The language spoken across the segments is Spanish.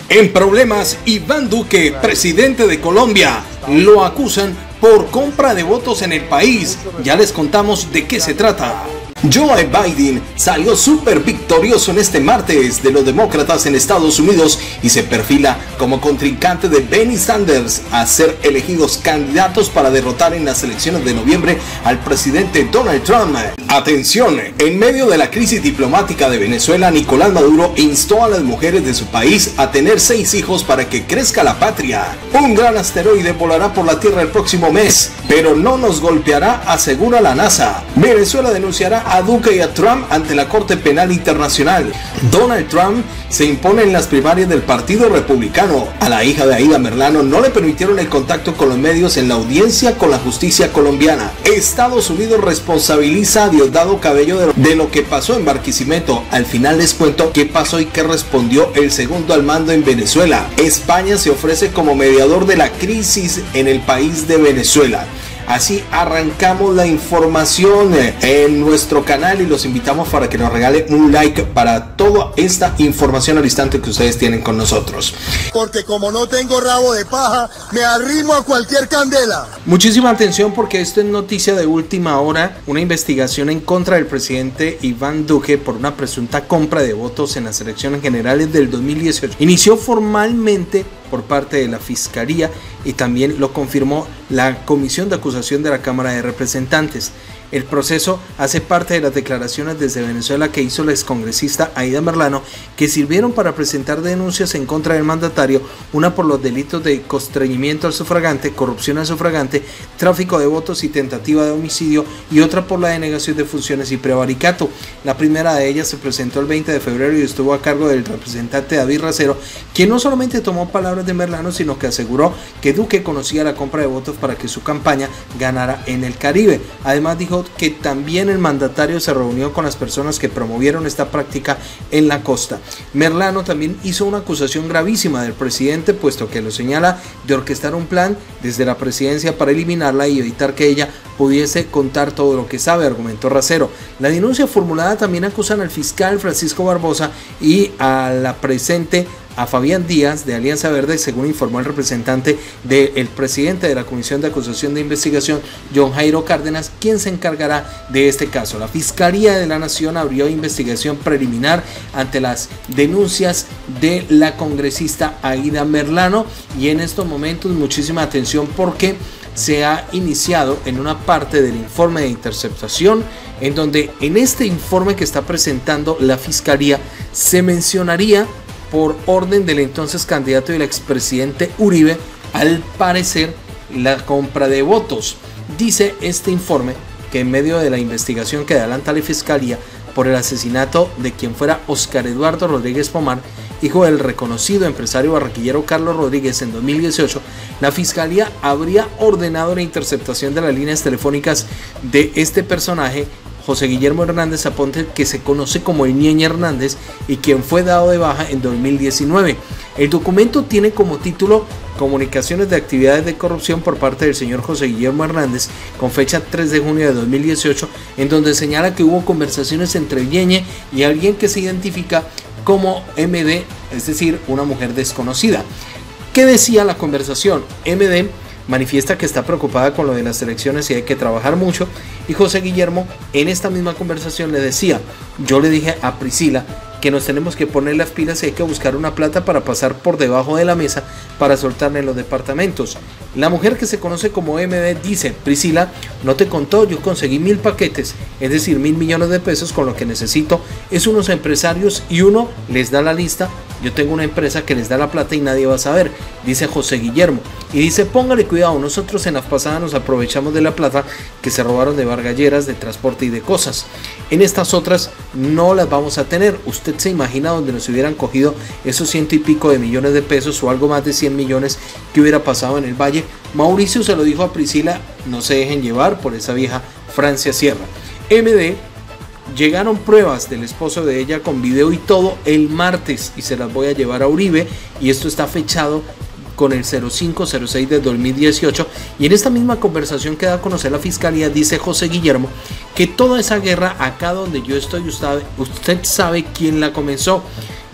En problemas, Iván Duque, presidente de Colombia, lo acusan por compra de votos en el país. Ya les contamos de qué se trata. Joe Biden salió súper victorioso en este martes de los demócratas en Estados Unidos y se perfila como contrincante de Bernie Sanders a ser elegidos candidatos para derrotar en las elecciones de noviembre al presidente Donald Trump. Atención, en medio de la crisis diplomática de Venezuela, Nicolás Maduro instó a las mujeres de su país a tener 6 hijos para que crezca la patria. Un gran asteroide volará por la Tierra el próximo mes, pero no nos golpeará, asegura la NASA. Venezuela denunciará a Duque y a Trump ante la Corte Penal Internacional. Donald Trump se impone en las primarias del Partido Republicano. A la hija de Aida Merlano no le permitieron el contacto con los medios en la audiencia con la justicia colombiana. Estados Unidos responsabiliza a Diosdado Cabello de lo que pasó en Barquisimeto. Al final les cuento qué pasó y qué respondió el segundo al mando en Venezuela. España se ofrece como mediador de la crisis en el país de Venezuela. Así arrancamos la información en nuestro canal y los invitamos para que nos regalen un like para toda esta información al instante que ustedes tienen con nosotros. Porque como no tengo rabo de paja, me arrimo a cualquier candela. Muchísima atención porque esto es noticia de última hora. Una investigación en contra del presidente Iván Duque por una presunta compra de votos en las elecciones generales del 2018 inició formalmente por parte de la Fiscalía y también lo confirmó la Comisión de Acusación de la Cámara de Representantes. El proceso hace parte de las declaraciones desde Venezuela que hizo la excongresista Aida Merlano, que sirvieron para presentar denuncias en contra del mandatario, una por los delitos de constreñimiento al sufragante, corrupción al sufragante, tráfico de votos y tentativa de homicidio, y otra por la denegación de funciones y prevaricato. La primera de ellas se presentó el 20 de febrero y estuvo a cargo del representante David Racero, quien no solamente tomó palabras de Merlano, sino que aseguró que Duque conocía la compra de votos para que su campaña ganara en el Caribe. Además dijo que también el mandatario se reunió con las personas que promovieron esta práctica en la costa. Merlano también hizo una acusación gravísima del presidente, puesto que lo señala de orquestar un plan desde la presidencia para eliminarla y evitar que ella pudiese contar todo lo que sabe, argumentó Racero. La denuncia formulada también acusan al fiscal Francisco Barbosa y a la presente a Fabián Díaz de Alianza Verde, según informó el representante del presidente de la Comisión de Acusación de Investigación, John Jairo Cárdenas, quien se encargará de este caso. La Fiscalía de la Nación abrió investigación preliminar ante las denuncias de la congresista Aida Merlano y en estos momentos muchísima atención porque se ha iniciado en una parte del informe de interceptación en donde en este informe que está presentando la Fiscalía se mencionaría por orden del entonces candidato y el expresidente Uribe, al parecer, la compra de votos. Dice este informe que en medio de la investigación que adelanta la Fiscalía por el asesinato de quien fuera Oscar Eduardo Rodríguez Pomar, hijo del reconocido empresario barranquillero Carlos Rodríguez, en 2018, la Fiscalía habría ordenado la interceptación de las líneas telefónicas de este personaje, José Guillermo Hernández Aponte, que se conoce como el Ñeñe Hernández y quien fue dado de baja en 2019. El documento tiene como título Comunicaciones de actividades de corrupción por parte del señor José Guillermo Hernández, con fecha 3 de junio de 2018, en donde señala que hubo conversaciones entre Ñeñe y alguien que se identifica como MD, es decir, una mujer desconocida. ¿Qué decía la conversación? MD manifiesta que está preocupada con lo de las elecciones y hay que trabajar mucho, y José Guillermo en esta misma conversación le decía: yo le dije a Priscila que nos tenemos que poner las pilas y hay que buscar una plata para pasar por debajo de la mesa para soltarle en los departamentos. La mujer, que se conoce como MD, dice: Priscila no te contó, yo conseguí 1000 paquetes, es decir 1000 millones de pesos, con lo que necesito es unos empresarios y uno les da la lista. Yo tengo una empresa que les da la plata y nadie va a saber, dice José Guillermo. Y dice: póngale cuidado, nosotros en las pasadas nos aprovechamos de la plata que se robaron de bargalleras, de transporte y de cosas. En estas otras no las vamos a tener. Usted se imagina donde nos hubieran cogido esos 100 y pico de millones de pesos o algo más de 100 millones que hubiera pasado en el Valle. Mauricio se lo dijo a Priscila: no se dejen llevar por esa vieja Francia Sierra. MD: llegaron pruebas del esposo de ella con video y todo el martes y se las voy a llevar a Uribe, y esto está fechado con el 0506 de 2018, y en esta misma conversación que da a conocer la Fiscalía dice José Guillermo que toda esa guerra acá donde yo estoy, usted sabe quién la comenzó.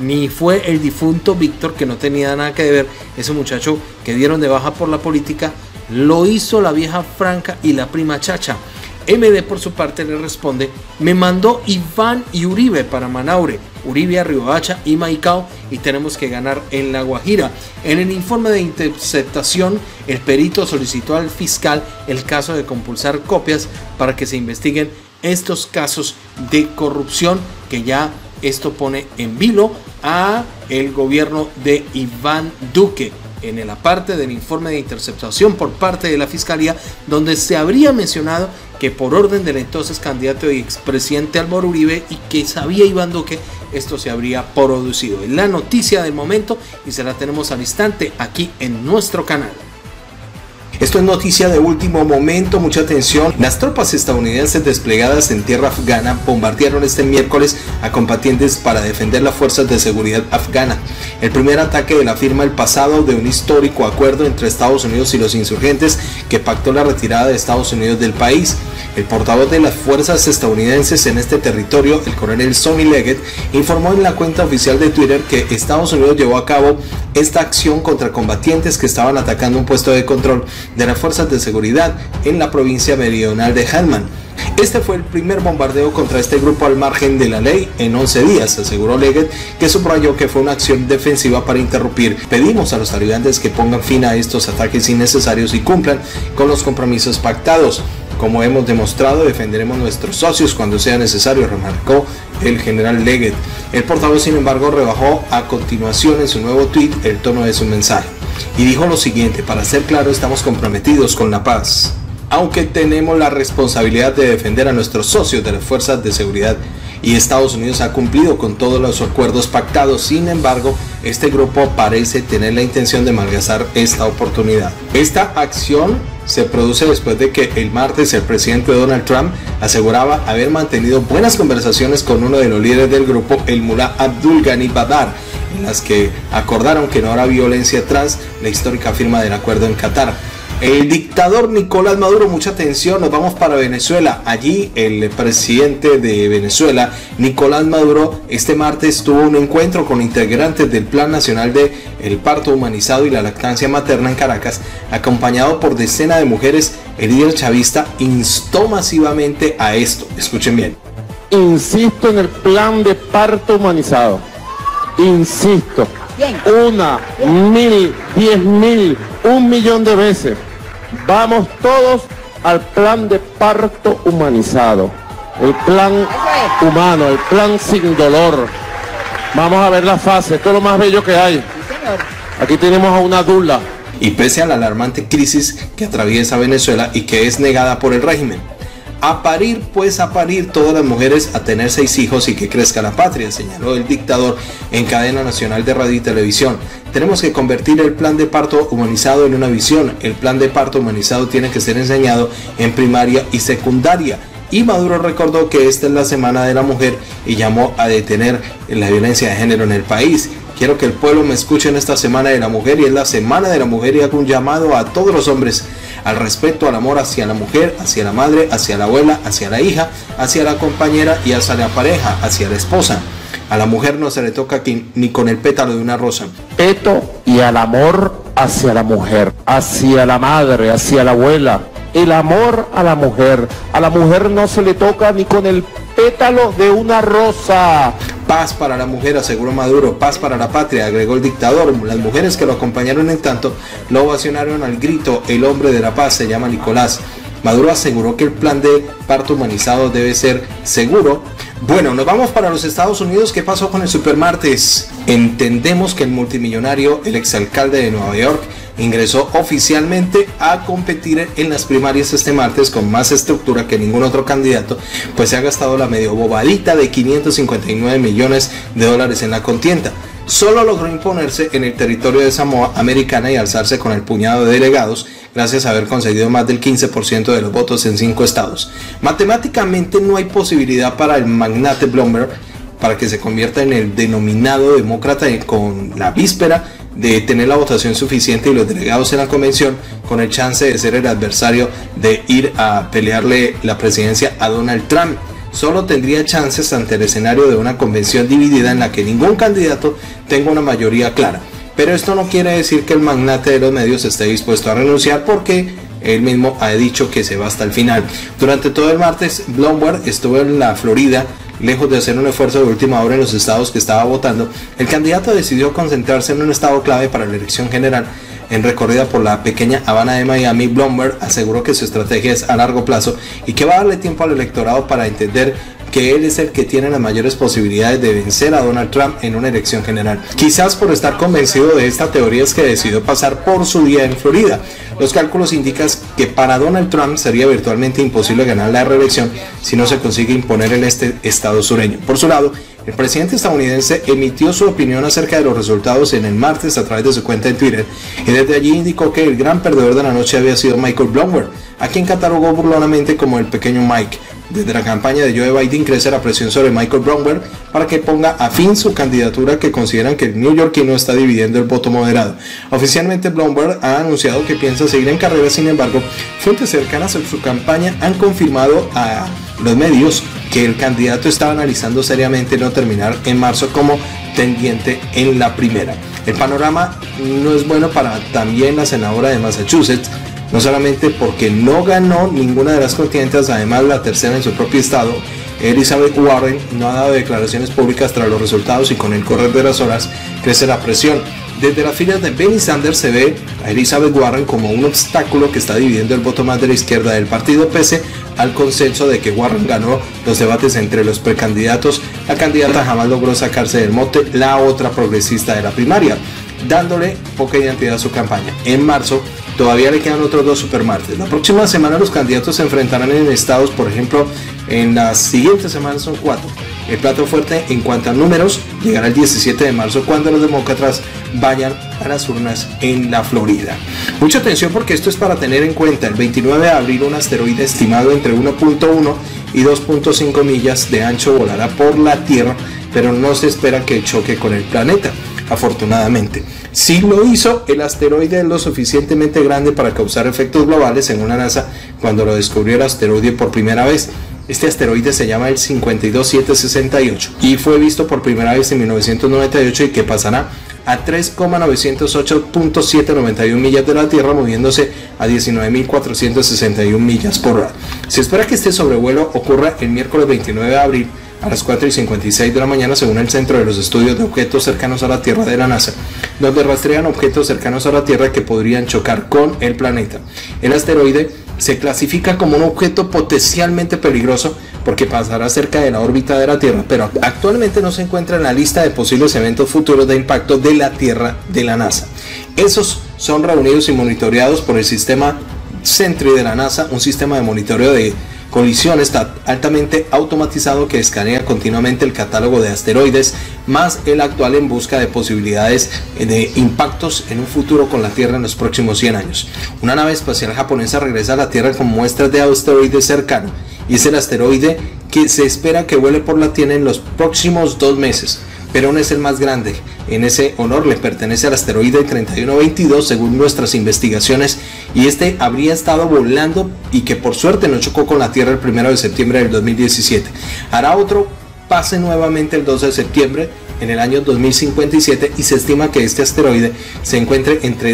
ni fue el difunto Víctor, que no tenía nada que ver, ese muchacho que dieron de baja por la política, lo hizo la vieja Franca y la prima Chacha. MD por su parte le responde: me mandó Iván y Uribe para Manaure, Uribe a Riohacha y Maicao, y tenemos que ganar en La Guajira. En el informe de interceptación, el perito solicitó al fiscal el caso de compulsar copias para que se investiguen estos casos de corrupción, que ya esto pone en vilo a el gobierno de Iván Duque. En la parte del informe de interceptación por parte de la fiscalía, donde se habría mencionado que por orden del entonces candidato y expresidente Álvaro Uribe, y que sabía Iván Duque, esto se habría producido. Es la noticia del momento y se la tenemos al instante aquí en nuestro canal. Esto es noticia de último momento, mucha atención. Las tropas estadounidenses desplegadas en tierra afgana bombardearon este miércoles a combatientes para defender las fuerzas de seguridad afgana. El primer ataque de la firma el pasado de un histórico acuerdo entre Estados Unidos y los insurgentes que pactó la retirada de Estados Unidos del país. El portavoz de las fuerzas estadounidenses en este territorio, el coronel Sonny Leggett, informó en la cuenta oficial de Twitter que Estados Unidos llevó a cabo esta acción contra combatientes que estaban atacando un puesto de control de las fuerzas de seguridad en la provincia meridional de Helmand. Este fue el primer bombardeo contra este grupo al margen de la ley en 11 días, aseguró Leggett, que subrayó que fue una acción defensiva para interrumpir. Pedimos a los talibanes que pongan fin a estos ataques innecesarios y cumplan con los compromisos pactados. Como hemos demostrado, defenderemos nuestros socios cuando sea necesario, remarcó el general Leggett. El portavoz, sin embargo, rebajó a continuación en su nuevo tweet el tono de su mensaje y dijo lo siguiente: para ser claro, estamos comprometidos con la paz, aunque tenemos la responsabilidad de defender a nuestros socios de las fuerzas de seguridad, y Estados Unidos ha cumplido con todos los acuerdos pactados. Sin embargo, este grupo parece tener la intención de malgastar esta oportunidad. Esta acción se produce después de que el martes el presidente Donald Trump aseguraba haber mantenido buenas conversaciones con uno de los líderes del grupo, el mulá Abdul Ghani Badar, en las que acordaron que no habrá violencia tras la histórica firma del acuerdo en Qatar. El dictador Nicolás Maduro, mucha atención, nos vamos para Venezuela. Allí el presidente de Venezuela, Nicolás Maduro, este martes tuvo un encuentro con integrantes del Plan Nacional de el Parto Humanizado y la Lactancia Materna en Caracas, acompañado por decenas de mujeres. El líder chavista instó masivamente a esto. Escuchen bien. Insisto en el plan de parto humanizado. Insisto. 1, 1000, 10.000, 1.000.000 de veces. Vamos todos al plan de parto humanizado, el plan humano, el plan sin dolor. Vamos a ver la fase, esto es lo más bello que hay. Aquí tenemos a una dula. Y pese a la alarmante crisis que atraviesa Venezuela y que es negada por el régimen, a parir, pues a parir todas las mujeres, a tener 6 hijos y que crezca la patria, señaló el dictador en cadena nacional de radio y televisión. Tenemos que convertir el plan de parto humanizado en una visión. El plan de parto humanizado tiene que ser enseñado en primaria y secundaria. Y Maduro recordó que esta es la Semana de la Mujer y llamó a detener la violencia de género en el país. Quiero que el pueblo me escuche en esta Semana de la Mujer, y es la Semana de la Mujer, y hago un llamado a todos los hombres al respeto, al amor hacia la mujer, hacia la madre, hacia la abuela, hacia la hija, hacia la compañera y hacia la pareja, hacia la esposa. A la mujer no se le toca aquí, ni con el pétalo de una rosa. Respeto y al amor hacia la mujer, hacia la madre, hacia la abuela. El amor a la mujer no se le toca ni con el pétalo de una rosa. Paz para la mujer, aseguró Maduro, paz para la patria, agregó el dictador. Las mujeres que lo acompañaron en tanto lo ovacionaron al grito: el hombre de la paz se llama Nicolás. Maduro aseguró que el plan de parto humanizado debe ser seguro. Bueno, nos vamos para los Estados Unidos. ¿Qué pasó con el supermartes? Entendemos que el multimillonario, el exalcalde de Nueva York, ingresó oficialmente a competir en las primarias este martes con más estructura que ningún otro candidato, pues se ha gastado la medio bobadita de $559 millones en la contienda. Solo logró imponerse en el territorio de Samoa Americana y alzarse con el puñado de delegados, gracias a haber conseguido más del 15% de los votos en 5 estados. Matemáticamente no hay posibilidad para el magnate Bloomberg para que se convierta en el denominado demócrata con la víspera de tener la votación suficiente y los delegados en la convención, con el chance de ser el adversario de ir a pelearle la presidencia a Donald Trump. solo tendría chances ante el escenario de una convención dividida en la que ningún candidato tenga una mayoría clara. Pero esto no quiere decir que el magnate de los medios esté dispuesto a renunciar, porque él mismo ha dicho que se va hasta el final. Durante todo el martes, Bloomberg estuvo en la Florida. Lejos de hacer un esfuerzo de última hora en los estados que estaba votando, el candidato decidió concentrarse en un estado clave para la elección general. En recorrida por la pequeña Habana de Miami, Bloomberg aseguró que su estrategia es a largo plazo y que va a darle tiempo al electorado para entender que él es el que tiene las mayores posibilidades de vencer a Donald Trump en una elección general. Quizás por estar convencido de esta teoría es que decidió pasar por su día en Florida. Los cálculos indican que para Donald Trump sería virtualmente imposible ganar la reelección si no se consigue imponer en este estado sureño. Por su lado, el presidente estadounidense emitió su opinión acerca de los resultados en el martes a través de su cuenta en Twitter, y desde allí indicó que el gran perdedor de la noche había sido Michael Bloomberg, a quien catalogó burlonamente como el pequeño Mike. Desde la campaña de Joe Biden crece la presión sobre Michael Bloomberg para que ponga a fin su candidatura, que consideran que el neoyorquino está dividiendo el voto moderado. Oficialmente, Bloomberg ha anunciado que piensa seguir en carrera. Sin embargo, fuentes cercanas a su campaña han confirmado a los medios que el candidato estaba analizando seriamente no terminar en marzo como tendiente en la primera. El panorama no es bueno para también la senadora de Massachusetts, no solamente porque no ganó ninguna de las contiendas, además la tercera en su propio estado. Elizabeth Warren no ha dado declaraciones públicas tras los resultados, y con el correr de las horas crece la presión. Desde las filas de Bernie Sanders se ve a Elizabeth Warren como un obstáculo que está dividiendo el voto más de la izquierda del partido, pese al consenso de que Warren ganó los debates entre los precandidatos. La candidata jamás logró sacarse del mote la otra progresista de la primaria, dándole poca identidad a su campaña. En marzo todavía le quedan otros 2 supermartes. La próxima semana los candidatos se enfrentarán en estados, por ejemplo, en las siguientes semanas son 4. El plato fuerte en cuanto a números llegará el 17 de marzo, cuando los demócratas vayan a las urnas en la Florida. Mucha atención, porque esto es para tener en cuenta. El 29 de abril un asteroide estimado entre 1.1 y 2.5 millas de ancho volará por la Tierra, pero no se espera que choque con el planeta. Afortunadamente, sí lo hizo. El asteroide es lo suficientemente grande para causar efectos globales, según la NASA, cuando lo descubrió el asteroide por primera vez. Este asteroide se llama el 52768 y fue visto por primera vez en 1998, y que pasará a 3,908.791 millas de la Tierra, moviéndose a 19.461 millas por hora. Se espera que este sobrevuelo ocurra el miércoles 29 de abril a las 4:56 de la mañana, según el Centro de los Estudios de Objetos Cercanos a la Tierra de la NASA, donde rastrean objetos cercanos a la Tierra que podrían chocar con el planeta. El asteroide se clasifica como un objeto potencialmente peligroso porque pasará cerca de la órbita de la Tierra, pero actualmente no se encuentra en la lista de posibles eventos futuros de impacto de la Tierra de la NASA. Esos son reunidos y monitoreados por el sistema Sentry de la NASA, un sistema de monitoreo de colisiones altamente automatizado que escanea continuamente el catálogo de asteroides, más el actual, en busca de posibilidades de impactos en un futuro con la Tierra en los próximos 100 años. Una nave espacial japonesa regresa a la Tierra con muestras de asteroides cercano, y es el asteroide que se espera que vuele por la Tierra en los próximos 2 meses. Pero no es el más grande. En ese honor le pertenece al asteroide 3122, según nuestras investigaciones, y este habría estado volando y que por suerte no chocó con la Tierra el 1 de septiembre del 2017. Hará otro pase nuevamente el 2 de septiembre en el año 2057, y se estima que este asteroide se encuentre entre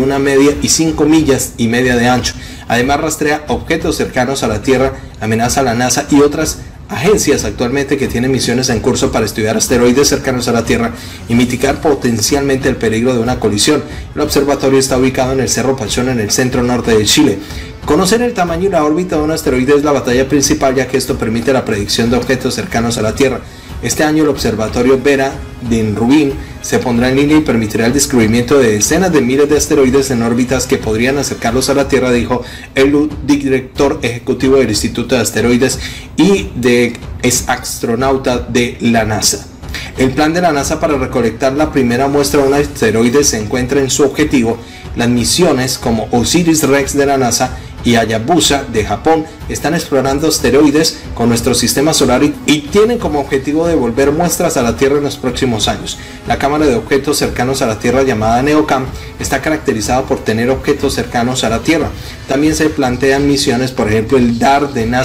2,5 millas de ancho. Además rastrea objetos cercanos a la Tierra, amenaza a la NASA y otras agencias actualmente que tienen misiones en curso para estudiar asteroides cercanos a la Tierra y mitigar potencialmente el peligro de una colisión. El observatorio está ubicado en el Cerro Pachón, en el centro norte de Chile. Conocer el tamaño y la órbita de un asteroide es la batalla principal, ya que esto permite la predicción de objetos cercanos a la Tierra. Este año el observatorio Vera de Rubin se pondrá en línea y permitirá el descubrimiento de decenas de miles de asteroides en órbitas que podrían acercarlos a la Tierra, dijo el director ejecutivo del Instituto de Asteroides y es astronauta de la NASA. El plan de la NASA para recolectar la primera muestra de un asteroide se encuentra en su objetivo. Las misiones como OSIRIS-REx de la NASA y Hayabusa de Japón están explorando asteroides con nuestro sistema solar y tienen como objetivo devolver muestras a la Tierra en los próximos años. La cámara de objetos cercanos a la Tierra, llamada NEOCAM, está caracterizada por tener objetos cercanos a la Tierra. También se plantean misiones, por ejemplo el DAR de NASA,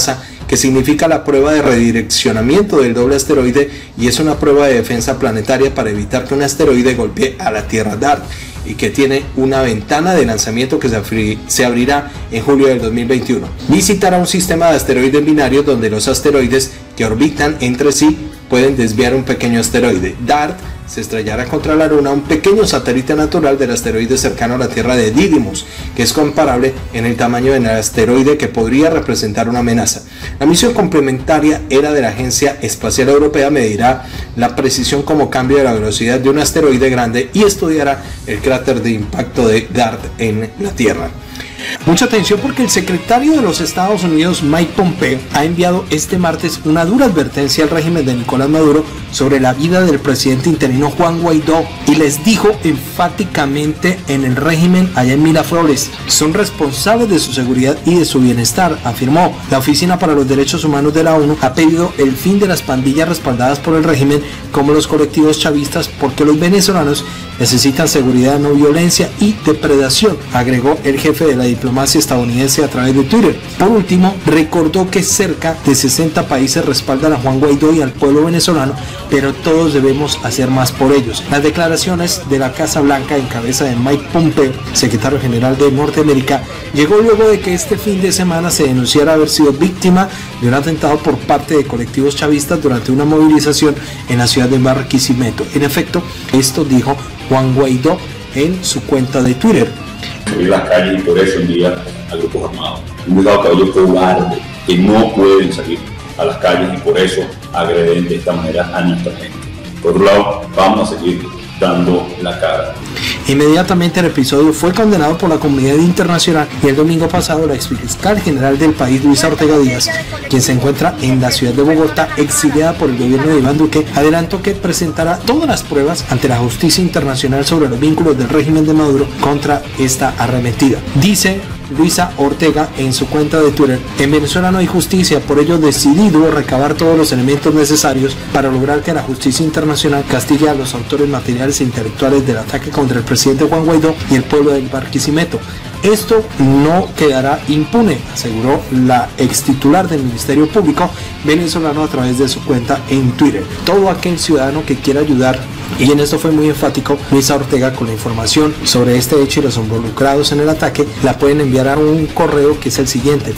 que significa la prueba de redireccionamiento del doble asteroide y es una prueba de defensa planetaria para evitar que un asteroide golpee a la Tierra. DART, y que tiene una ventana de lanzamiento que se abrirá en julio del 2021. Visitará un sistema de asteroides binarios donde los asteroides que orbitan entre sí pueden desviar un pequeño asteroide. DART se estrellará contra la Luna, un pequeño satélite natural del asteroide cercano a la Tierra de Didymos, que es comparable en el tamaño del asteroide que podría representar una amenaza. La misión complementaria ERA de la Agencia Espacial Europea medirá la precisión como cambio de la velocidad de un asteroide grande y estudiará el cráter de impacto de DART en la Tierra. Mucha atención porque el secretario de los Estados Unidos, Mike Pompeo, ha enviado este martes una dura advertencia al régimen de Nicolás Maduro sobre la vida del presidente interino Juan Guaidó y les dijo enfáticamente en el régimen allá en Miraflores: son responsables de su seguridad y de su bienestar, afirmó. La Oficina para los Derechos Humanos de la ONU ha pedido el fin de las pandillas respaldadas por el régimen como los colectivos chavistas porque los venezolanos necesitan seguridad, no violencia y depredación, agregó el jefe de la diplomacia estadounidense a través de Twitter. Por último, recordó que cerca de 60 países respaldan a Juan Guaidó y al pueblo venezolano, pero todos debemos hacer más por ellos. Las declaraciones de la Casa Blanca en cabeza de Mike Pompeo, secretario general de Norteamérica, llegó luego de que este fin de semana se denunciara haber sido víctima de un atentado por parte de colectivos chavistas durante una movilización en la ciudad de Barquisimeto. En efecto, esto dijo Juan Guaidó en su cuenta de Twitter. Salir a las calles y por eso envía a grupos armados. Un cuidado caballo cobarde que no pueden salir a las calles y por eso agreden de esta manera a nuestra gente. Por otro lado, vamos a seguir dando la cara. Inmediatamente el episodio fue condenado por la comunidad internacional y el domingo pasado la exfiscal general del país, Luisa Ortega Díaz, quien se encuentra en la ciudad de Bogotá exiliada por el gobierno de Iván Duque, adelantó que presentará todas las pruebas ante la justicia internacional sobre los vínculos del régimen de Maduro contra esta arremetida. Dice Luisa Ortega en su cuenta de Twitter: en Venezuela no hay justicia, por ello decidido recabar todos los elementos necesarios para lograr que la justicia internacional castigue a los autores materiales e intelectuales del ataque contra el presidente Juan Guaidó y el pueblo del Barquisimeto. Esto no quedará impune, aseguró la ex titular del Ministerio Público venezolano a través de su cuenta en Twitter. Todo aquel ciudadano que quiera ayudar, y en esto fue muy enfático Luisa Ortega, con la información sobre este hecho y los involucrados en el ataque, la pueden enviar a un correo que es el siguiente: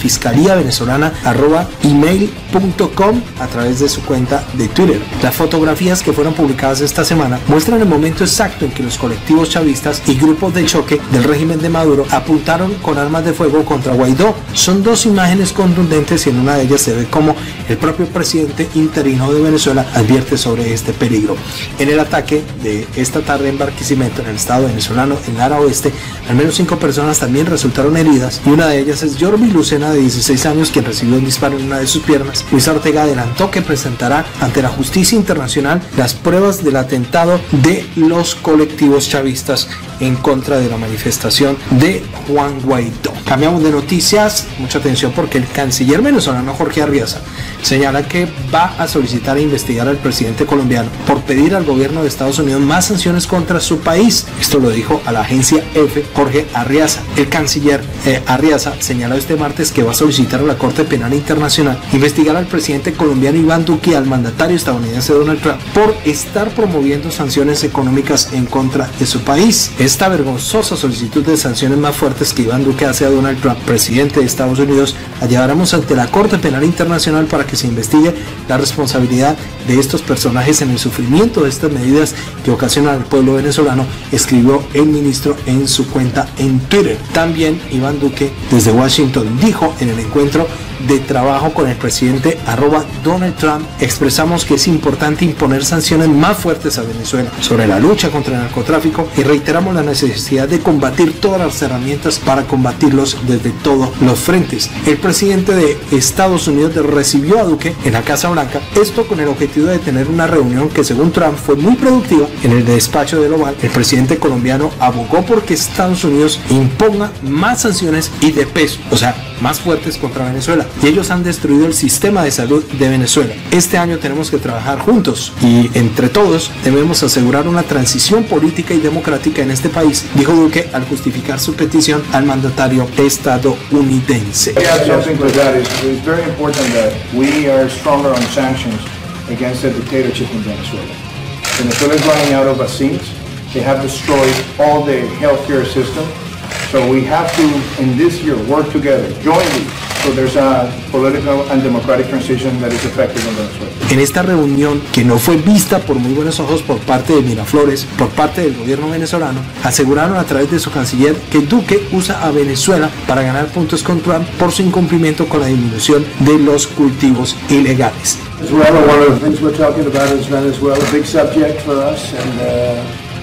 fiscaliavenezolana@email.com, a través de su cuenta de Twitter. Las fotografías que fueron publicadas esta semana muestran el momento exacto en que los colectivos chavistas y grupos de choque del régimen de Maduro apuntaron con armas de fuego contra Guaidó. Son dos imágenes contundentes y en una de ellas se ve como el propio presidente interino de Venezuela advierte sobre este peligro. En el ataque de esta tarde en Barquisimeto, en el estado venezolano, en Lara Oeste, al menos 5 personas también resultaron heridas y una de ellas es Jorby Lucena, de 16 años, quien recibió un disparo en una de sus piernas. Luisa Ortega adelantó que presentará ante la justicia internacional las pruebas del atentado de los colectivos chavistas en contra de la manifestación de Juan Guaidó. Cambiamos de noticias, mucha atención porque el canciller venezolano Jorge Arriaza señala que va a solicitar e investigar al presidente colombiano por pedir al gobierno de Estados Unidos más sanciones contra su país. Esto lo dijo a la agencia EFE Jorge Arriaza. El canciller Arriaza señaló este martes que va a solicitar a la Corte Penal Internacional investigar al presidente colombiano Iván Duque y al mandatario estadounidense Donald Trump por estar promoviendo sanciones económicas en contra de su país. Esta vergonzosa solicitud de sanciones más fuertes que Iván Duque hace a Donald Trump, presidente de Estados Unidos, la llevaremos ante la Corte Penal Internacional para que se investigue la responsabilidad de estos personajes en el sufrimiento de estas medidas que ocasionan al pueblo venezolano, escribió el ministro en su cuenta en Twitter. También Iván Duque desde Washington dijo en el encuentro de trabajo con el presidente @Donald Trump: expresamos que es importante imponer sanciones más fuertes a Venezuela sobre la lucha contra el narcotráfico y reiteramos la necesidad de combatir todas las herramientas para combatirlos desde todos los frentes. El presidente de Estados Unidos recibió a Duque en la Casa Blanca, esto con el objetivo de tener una reunión que según Trump fue muy productiva. En el despacho del Oval, el presidente colombiano abogó por que Estados Unidos imponga más sanciones y de peso, o sea, más fuertes contra Venezuela. y ellos han destruido el sistema de salud de Venezuela. Este año tenemos que trabajar juntos y entre todos debemos asegurar una transición política y democrática en este país, dijo Duque al justificar su petición al mandatario estadounidense. It's very important that we are stronger on sanctions against the dictatorship in Venezuela. Venezuela is running out of vaccines. They have destroyed all the healthcare system. So we have to, in this year, work together, jointly, so there's a political and democratic transition that is effective in Venezuela. En esta reunión, que no fue vista por muy buenos ojos por parte de Miraflores, por parte del gobierno venezolano, aseguraron a través de su canciller que Duque usa a Venezuela para ganar puntos con Trump por su incumplimiento con la disminución de los cultivos ilegales. Venezuela, one of the things we're talking about is Venezuela, a big subject for us, and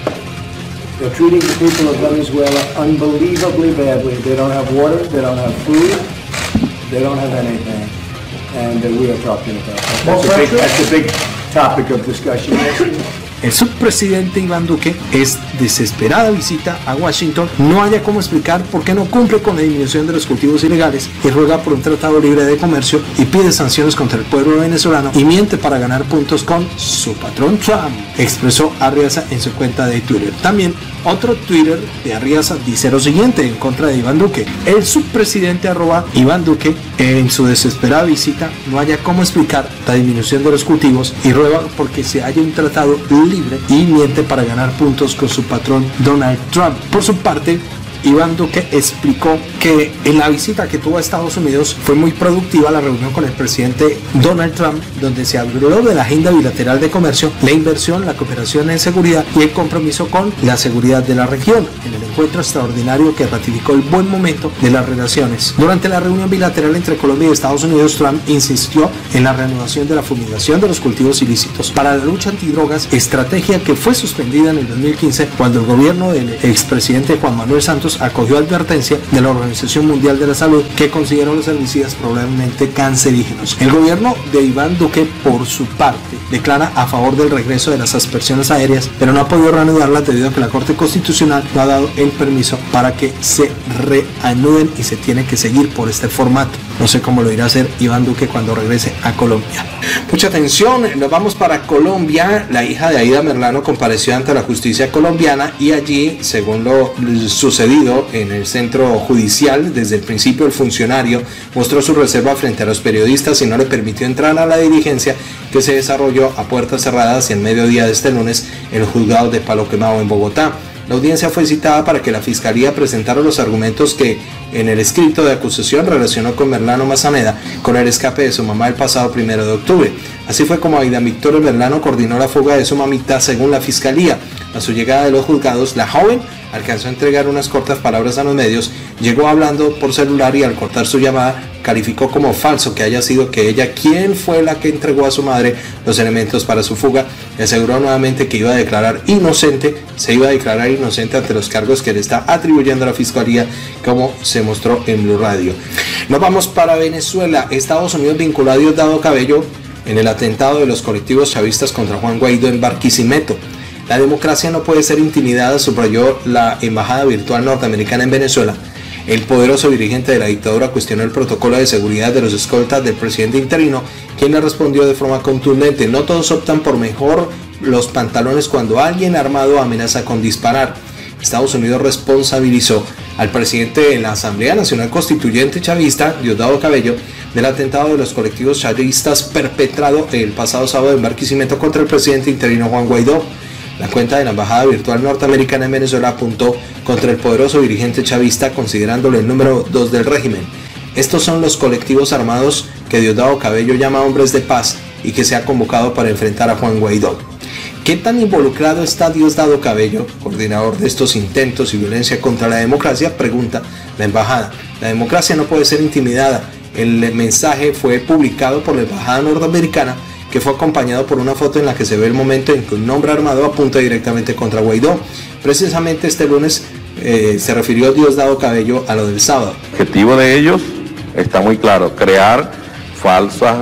they're treating the people of Venezuela unbelievably badly. They don't have water, they don't have food, they don't have anything, and we are talking about that. That's a big topic of discussion. El subpresidente Iván Duque es desesperada visita a Washington, no haya cómo explicar por qué no cumple con la disminución de los cultivos ilegales y ruega por un tratado libre de comercio y pide sanciones contra el pueblo venezolano y miente para ganar puntos con su patrón Trump, expresó Arriaza en su cuenta de Twitter. También otro Twitter de Arriaza dice lo siguiente en contra de Iván Duque: el subpresidente @Iván Duque en su desesperada visita no haya cómo explicar la disminución de los cultivos y ruega porque se haya un tratado libre y miente para ganar puntos con su patrón Donald Trump. Por su parte, Iván Duque explicó que en la visita que tuvo a Estados Unidos fue muy productiva la reunión con el presidente Donald Trump, donde se habló de la agenda bilateral de comercio, la inversión, la cooperación en seguridad y el compromiso con la seguridad de la región, en el encuentro extraordinario que ratificó el buen momento de las relaciones. Durante la reunión bilateral entre Colombia y Estados Unidos, Trump insistió en la reanudación de la fumigación de los cultivos ilícitos para la lucha antidrogas, estrategia que fue suspendida en el 2015 cuando el gobierno del expresidente Juan Manuel Santos acogió advertencia de la Organización Mundial de la Salud que consideró los herbicidas probablemente cancerígenos. El gobierno de Iván Duque, por su parte, declara a favor del regreso de las aspersiones aéreas, pero no ha podido reanudarlas debido a que la Corte Constitucional no ha dado el permiso para que se reanuden y se tiene que seguir por este formato. No sé cómo lo irá a hacer Iván Duque cuando regrese a Colombia. Mucha atención, nos vamos para Colombia. La hija de Aida Merlano compareció ante la justicia colombiana y allí, según lo sucedido en el centro judicial, desde el principio el funcionario mostró su reserva frente a los periodistas y no le permitió entrar a la diligencia que se desarrolló a puertas cerradas y en mediodía de este lunes en el juzgado de Palo Quemado en Bogotá. La audiencia fue citada para que la Fiscalía presentara los argumentos que en el escrito de acusación relacionó con Merlano Mazaneda con el escape de su mamá el pasado 1 de octubre. Así fue como Aida Victoria Merlano coordinó la fuga de su mamita según la Fiscalía. A su llegada de los juzgados, la joven alcanzó a entregar unas cortas palabras a los medios, llegó hablando por celular y al cortar su llamada calificó como falso que haya sido que ella quien fue la que entregó a su madre los elementos para su fuga y aseguró nuevamente que iba a declarar inocente, se iba a declarar inocente ante los cargos que le está atribuyendo a la Fiscalía, como se mostró en Blue Radio. Nos vamos para Venezuela. Estados Unidos vinculó a Diosdado Cabello en el atentado de los colectivos chavistas contra Juan Guaidó en Barquisimeto. La democracia no puede ser intimidada, subrayó la embajada virtual norteamericana en Venezuela. El poderoso dirigente de la dictadura cuestionó el protocolo de seguridad de los escoltas del presidente interino, quien le respondió de forma contundente: no todos optan por mejor los pantalones cuando alguien armado amenaza con disparar. Estados Unidos responsabilizó al presidente de la Asamblea Nacional Constituyente chavista, Diosdado Cabello, del atentado de los colectivos chavistas perpetrado el pasado sábado en Barquisimeto contra el presidente interino Juan Guaidó. La cuenta de la embajada virtual norteamericana en Venezuela apuntó contra el poderoso dirigente chavista, considerándolo el número 2 del régimen. Estos son los colectivos armados que Diosdado Cabello llama hombres de paz y que se ha convocado para enfrentar a Juan Guaidó. ¿Qué tan involucrado está Diosdado Cabello, coordinador de estos intentos y violencia contra la democracia?, pregunta la embajada. La democracia no puede ser intimidada. El mensaje fue publicado por la embajada norteamericana, que fue acompañado por una foto en la que se ve el momento en que un hombre armado apunta directamente contra Guaidó. Precisamente este lunes se refirió Diosdado Cabello a lo del sábado. El objetivo de ellos está muy claro: crear falsas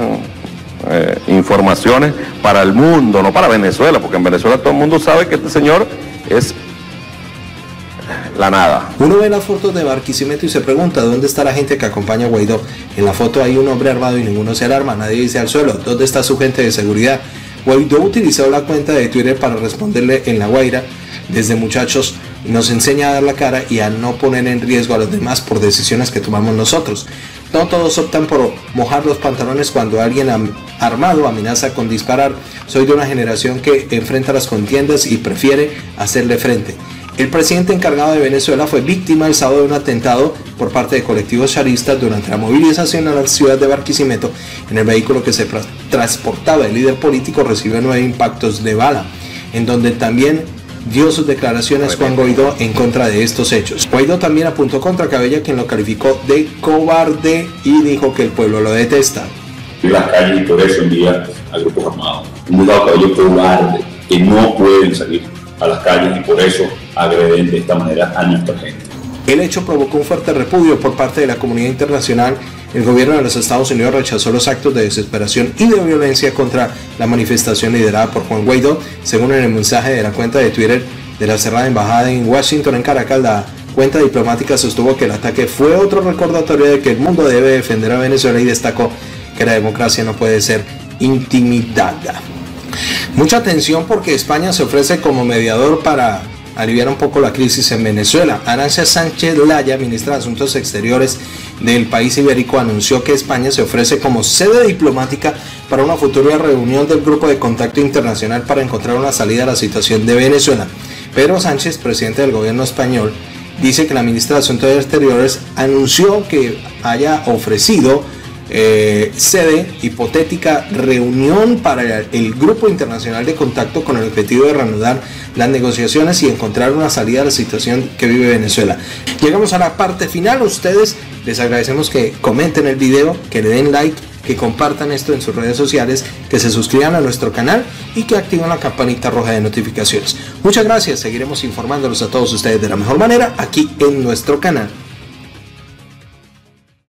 informaciones para el mundo, no para Venezuela, porque en Venezuela todo el mundo sabe que este señor es la nada. Uno ve las fotos de Barquisimeto y se pregunta dónde está la gente que acompaña a Guaidó. En la foto hay un hombre armado y ninguno se alarma, nadie dice al suelo, ¿dónde está su gente de seguridad? Guaidó utilizó la cuenta de Twitter para responderle en La Guaira: desde muchachos nos enseña a dar la cara y a no poner en riesgo a los demás por decisiones que tomamos nosotros. No todos optan por mojar los pantalones cuando alguien armado amenaza con disparar. Soy de una generación que enfrenta las contiendas y prefiere hacerle frente. El presidente encargado de Venezuela fue víctima el sábado de un atentado por parte de colectivos charistas durante la movilización a la ciudad de Barquisimeto. En el vehículo que se transportaba el líder político recibió 9 impactos de bala, en donde también dio sus declaraciones Juan Guaidó en contra de estos hechos. Guaidó también apuntó contra Cabello, quien lo calificó de cobarde y dijo que el pueblo lo detesta. En las calles y por eso envía a grupos armados. Un Gustavo Cabello cobarde, que no pueden salir a las calles y por eso agreden de esta manera a nuestra gente. El hecho provocó un fuerte repudio por parte de la comunidad internacional. El gobierno de los Estados Unidos rechazó los actos de desesperación y de violencia contra la manifestación liderada por Juan Guaidó. Según en el mensaje de la cuenta de Twitter de la cerrada embajada en Washington, en Caracas, la cuenta diplomática sostuvo que el ataque fue otro recordatorio de que el mundo debe defender a Venezuela y destacó que la democracia no puede ser intimidada. Mucha atención porque España se ofrece como mediador para aliviar un poco la crisis en Venezuela. Arantxa Sánchez Laya, ministra de Asuntos Exteriores del país ibérico, anunció que España se ofrece como sede diplomática para una futura reunión del Grupo de Contacto Internacional para encontrar una salida a la situación de Venezuela. Pedro Sánchez, presidente del gobierno español, dice que la ministra de Asuntos Exteriores anunció que haya ofrecido sede hipotética reunión para el Grupo Internacional de Contacto con el objetivo de reanudar las negociaciones y encontrar una salida a la situación que vive Venezuela. Llegamos a la parte final. A ustedes les agradecemos que comenten el video, que le den like, que compartan esto en sus redes sociales, que se suscriban a nuestro canal y que activen la campanita roja de notificaciones. Muchas gracias, seguiremos informándolos a todos ustedes de la mejor manera aquí en nuestro canal.